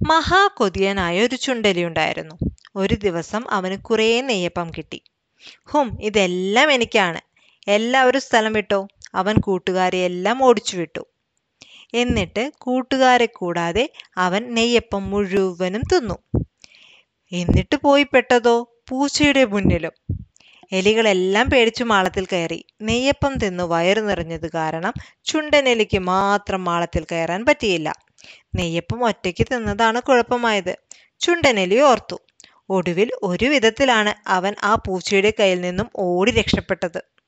മഹാകൊതിയനായ ഒരു ചുണ്ടലി ഉണ്ടായിരുന്നു. ഒരു ദിവസം അവന് കുറേ നെയ്യപ്പം കിട്ടി. ഇതെല്ലാം എനിക്കാണ്, എല്ലാവരും സ്ഥലം വിട്ടോ. അവൻ കൂട്ടുകാരെ എല്ലാം ഓടിച്ചു വിട്ടു. എന്നിട്ട് കൂട്ടുകാരെ കൂടാതെ അവൻ നെയ്യപ്പം മുഴുവനും തിന്നു. എന്നിട്ട് പോയി പെട്ടതോ പൂച്ചയുടെ മുന്നിലും. എലികളെല്ലാം പേടിച്ചു മാളത്തിൽ കയറി. നെയ്യപ്പം തിന്നു വയറു നിറഞ്ഞത് കാരണം ചുണ്ടനെലിക്ക് മാത്രം മാളത്തിൽ കയറാൻ പറ്റിയില്ല. നെയ്യപ്പം ഒറ്റയ്ക്ക് തിന്നതാണ് കുഴപ്പമായത്. ചുണ്ടനെലി ഓർത്തു. ഒടുവിൽ ഒരു വിധത്തിലാണ് അവൻ ആ പൂച്ചയുടെ കയ്യിൽ നിന്നും ഓടി രക്ഷപ്പെട്ടത്.